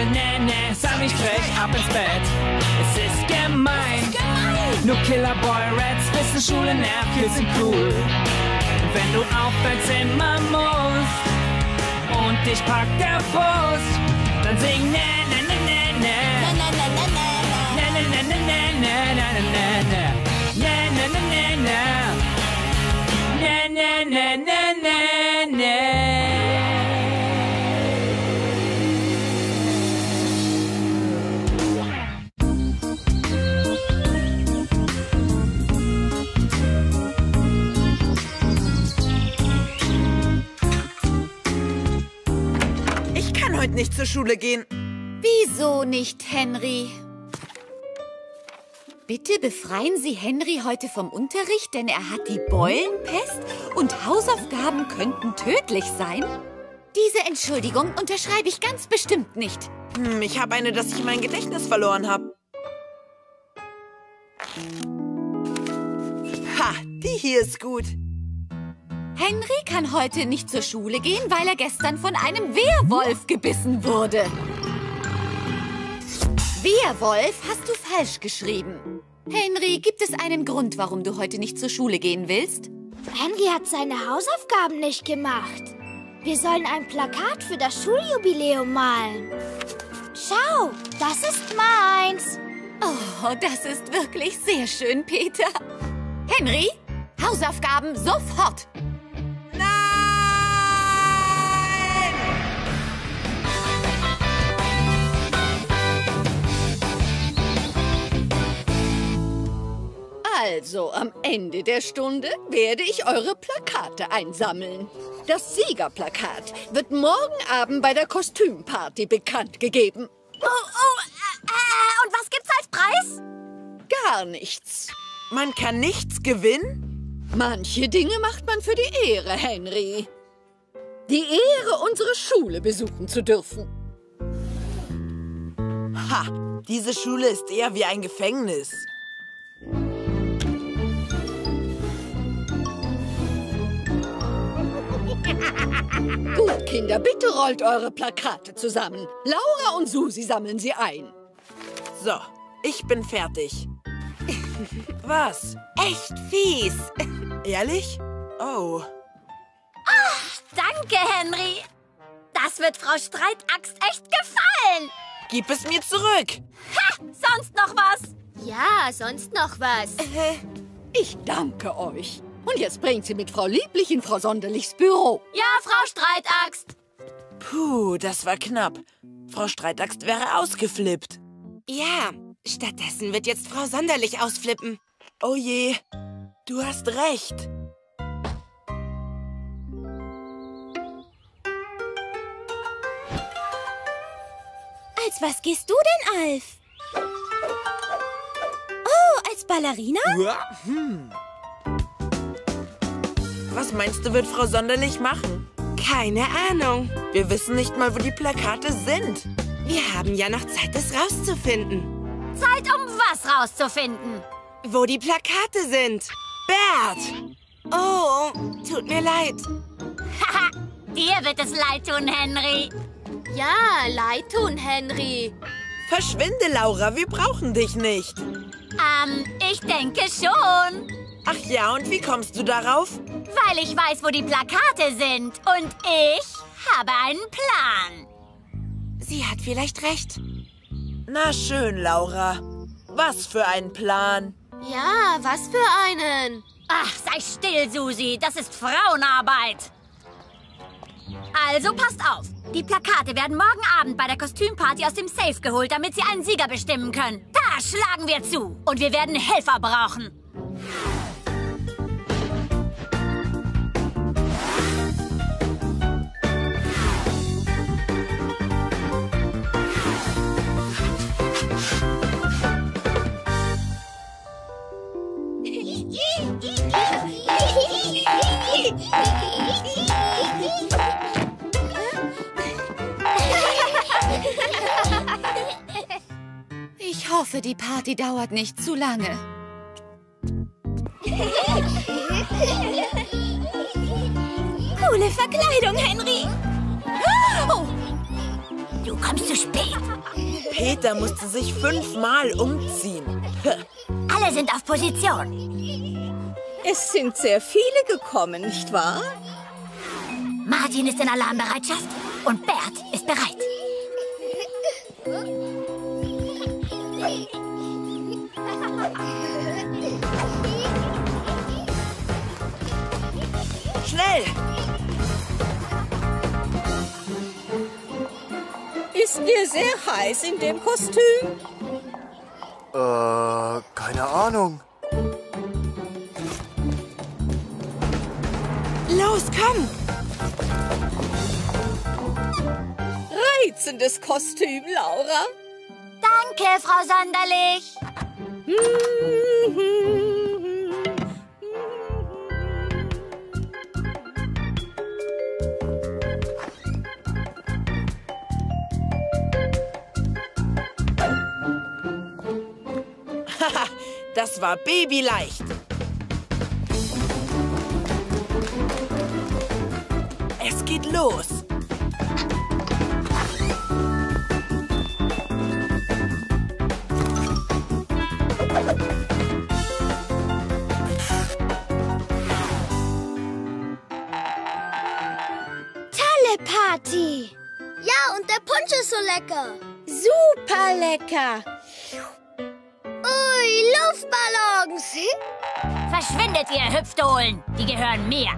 sei nicht frech, ab ins Bett. Es ist gemein. Nur Killerboy Rats wissen, Schule nervt, wir sind cool. Und wenn du auf dein Zimmer musst und dich packt der Frust, dann sing na na na na na. Na na na na na. Na na na na na na na na. Na na na na na. Na na na na na na. Heute nicht zur Schule gehen. Wieso nicht, Henry? Bitte befreien Sie Henry heute vom Unterricht, denn er hat die Beulenpest und Hausaufgaben könnten tödlich sein. Diese Entschuldigung unterschreibe ich ganz bestimmt nicht. Ich habe eine, dass ich mein Gedächtnis verloren habe. Ha, die hier ist gut. Henry kann heute nicht zur Schule gehen, weil er gestern von einem Wehrwolf gebissen wurde. Wehrwolf hast du falsch geschrieben. Henry, gibt es einen Grund, warum du heute nicht zur Schule gehen willst? Henry hat seine Hausaufgaben nicht gemacht. Wir sollen ein Plakat für das Schuljubiläum malen. Schau, das ist meins. Oh, das ist wirklich sehr schön, Peter. Henry, Hausaufgaben sofort. Also, am Ende der Stunde werde ich eure Plakate einsammeln. Das Siegerplakat wird morgen Abend bei der Kostümparty bekannt gegeben. Und was gibt's als Preis? Gar nichts. Man kann nichts gewinnen? Manche Dinge macht man für die Ehre, Henry. Die Ehre, unsere Schule besuchen zu dürfen. Ha, diese Schule ist eher wie ein Gefängnis. Gut, Kinder, bitte rollt eure Plakate zusammen. Laura und Susi sammeln sie ein. So, ich bin fertig. Was? Echt fies. Ehrlich? Oh. Ach, danke, Henry. Das wird Frau Streitaxt echt gefallen. Gib es mir zurück. Ha, sonst noch was? Ja, sonst noch was. Ich danke euch. Und jetzt bringt sie mit Frau Lieblich in Frau Sonderlichs Büro. Ja, Frau Streitaxt. Puh, das war knapp. Frau Streitaxt wäre ausgeflippt. Ja, stattdessen wird jetzt Frau Sonderlich ausflippen. Oh je, du hast recht. Als was gehst du denn, Alf? Oh, als Ballerina? Was meinst du, wird Frau Sonderlich machen? Keine Ahnung. Wir wissen nicht mal, wo die Plakate sind. Wir haben ja noch Zeit, das rauszufinden. Zeit, um was rauszufinden? Wo die Plakate sind. Bert! Oh, tut mir leid. Haha, dir wird es leid tun, Henry. Ja, leid tun, Henry. Verschwinde, Laura, wir brauchen dich nicht. Ich denke schon. Ach ja, und wie kommst du darauf? Weil ich weiß, wo die Plakate sind. Und ich habe einen Plan. Sie hat vielleicht recht. Na schön, Laura. Was für ein Plan. Ja, was für einen? Ach, sei still, Susi. Das ist Frauenarbeit. Also passt auf. Die Plakate werden morgen Abend bei der Kostümparty aus dem Safe geholt, damit sie einen Sieger bestimmen können. Da schlagen wir zu. Und wir werden Helfer brauchen. Ich hoffe, die Party dauert nicht zu lange. Coole Verkleidung, Henry. Oh, Du Du kommst zu spät. Peter musste sich 5-mal umziehen. Alle sind auf Position. Es sind sehr viele gekommen, nicht wahr? Martin ist in Alarmbereitschaft und Bert ist bereit. Schnell! Ist dir sehr heiß in dem Kostüm? Keine Ahnung. Los, komm! Reizendes Kostüm, Laura. Danke, Frau Sonderlich. Haha, das war babyleicht. Es geht los. Tolle Party. Ja, und der Punsch ist so lecker. Super lecker. Ui, Luftballons. Verschwindet, ihr Hüpfdohlen. Die gehören mir.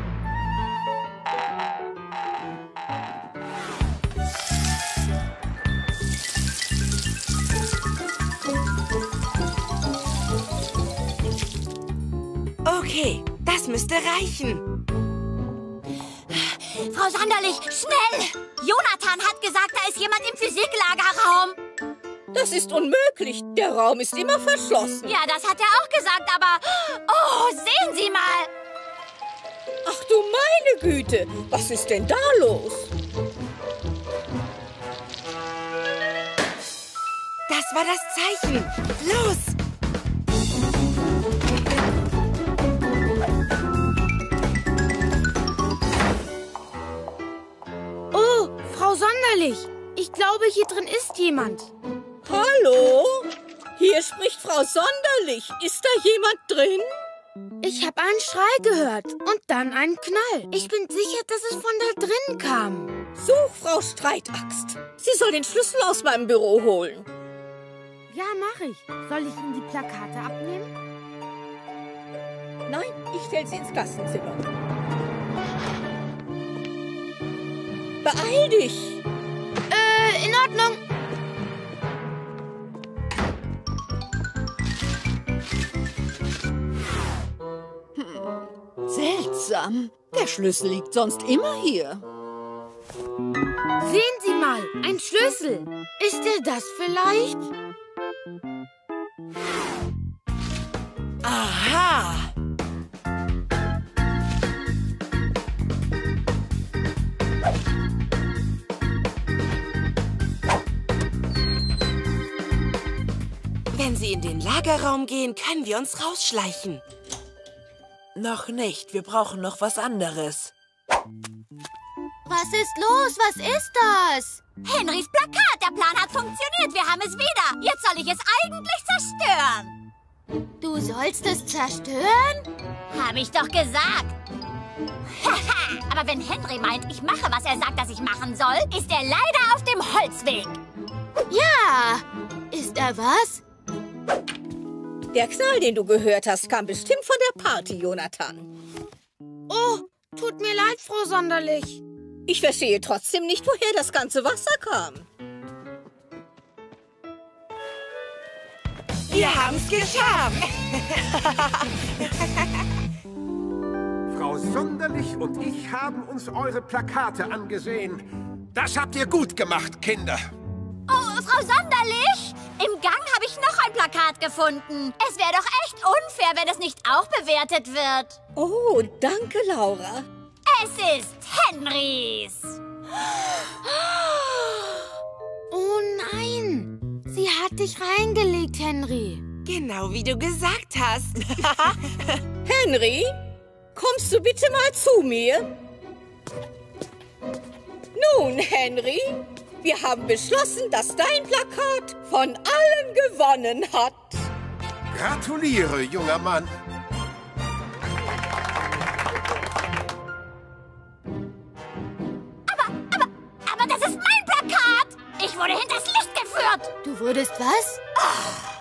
Okay, das müsste reichen. Frau Sonderlich, schnell! Jonathan hat gesagt, da ist jemand im Physiklagerraum. Das ist unmöglich. Der Raum ist immer verschlossen. Ja, das hat er auch gesagt, aber... Oh, sehen Sie mal! Ach du meine Güte, was ist denn da los? Das war das Zeichen. Los! Oh, Frau Sonderlich. Ich glaube, hier drin ist jemand. Hallo? Hier spricht Frau Sonderlich. Ist da jemand drin? Ich habe einen Schrei gehört und dann einen Knall. Ich bin sicher, dass es von da drin kam. Such Frau Streitaxt. Sie soll den Schlüssel aus meinem Büro holen. Ja, mache ich. Soll ich Ihnen die Plakate abnehmen? Nein, ich stelle sie ins Klassenzimmer. Beeil dich. In Ordnung. Seltsam. Der Schlüssel liegt sonst immer hier. Sehen Sie mal, ein Schlüssel. Ist er das vielleicht? Aha! Wenn Sie in den Lagerraum gehen, können wir uns rausschleichen. Noch nicht. Wir brauchen noch was anderes. Was ist los? Was ist das? Henrys Plakat, der Plan hat funktioniert. Wir haben es wieder. Jetzt soll ich es eigentlich zerstören. Du sollst es zerstören? Habe ich doch gesagt. Haha, aber wenn Henry meint, ich mache, was er sagt, dass ich machen soll, ist er leider auf dem Holzweg. Ja. Ist er was? Der Knall, den du gehört hast, kam bestimmt von der Party, Jonathan. Oh, tut mir leid, Frau Sonderlich. Ich verstehe trotzdem nicht, woher das ganze Wasser kam. Wir haben's geschafft. Frau Sonderlich und ich haben uns eure Plakate angesehen. Das habt ihr gut gemacht, Kinder. Oh, Frau Sonderlich, im Gang habe ich noch ein Plakat gefunden. Es wäre doch echt unfair, wenn es nicht auch bewertet wird. Oh, danke, Laura. Es ist Henrys. Oh nein, sie hat dich reingelegt, Henry. Genau wie du gesagt hast. Henry, kommst du bitte mal zu mir? Nun, Henry, Wir haben beschlossen, dass dein Plakat von allen gewonnen hat. Gratuliere, junger Mann. Aber das ist mein Plakat! Ich wurde hinters Licht geführt! Du wurdest was? Ach,